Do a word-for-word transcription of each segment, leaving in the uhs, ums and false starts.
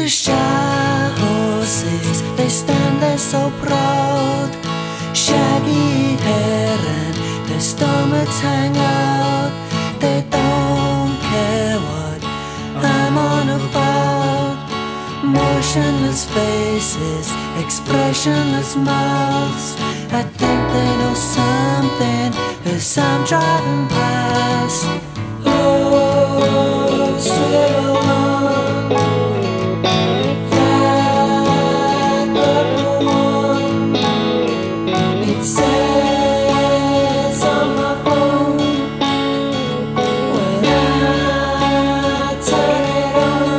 The Shire Horses, they stand there so proud, shaggy hair and their stomachs hang out. They don't care what I'm on about. Motionless faces, expressionless mouths. I think they know something as I'm driving past. Oh, sail along, that purple one. It says on my phone, when I turn it on,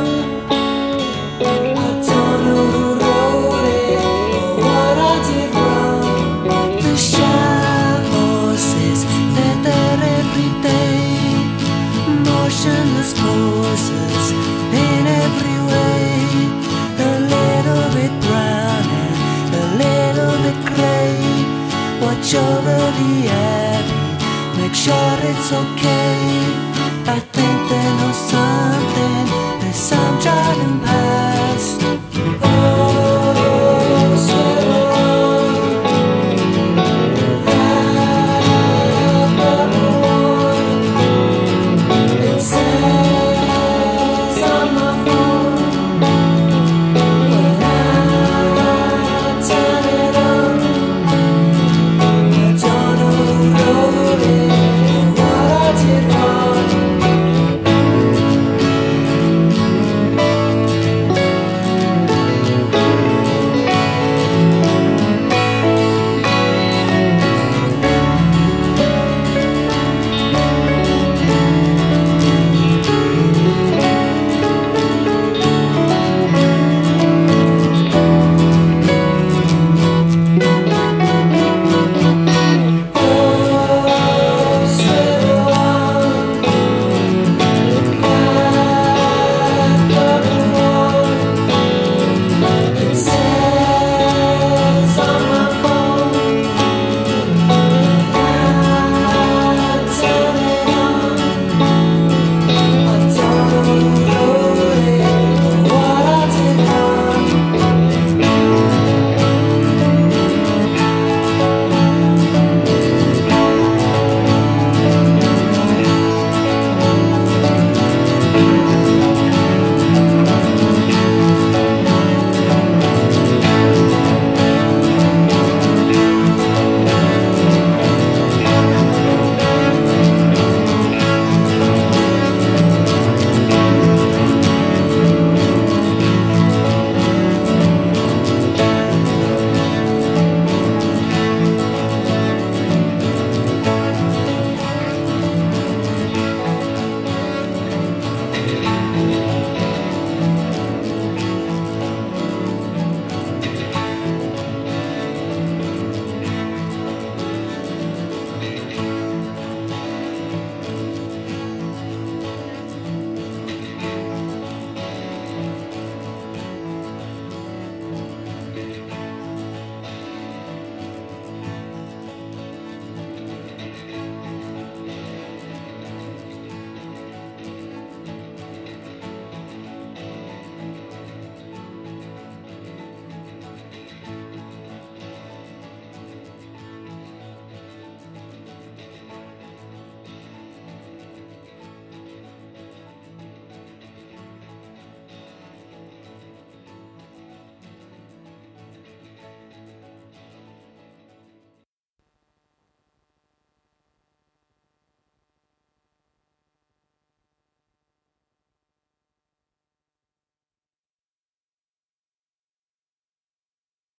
I don't know who wrote it or what I did wrong. The Shire Horses, they're there every day, motionless poses in every way. A little bit brown and a little bit grey. Watch over the abbey, make sure it's okay. I think they know something as I'm driving past.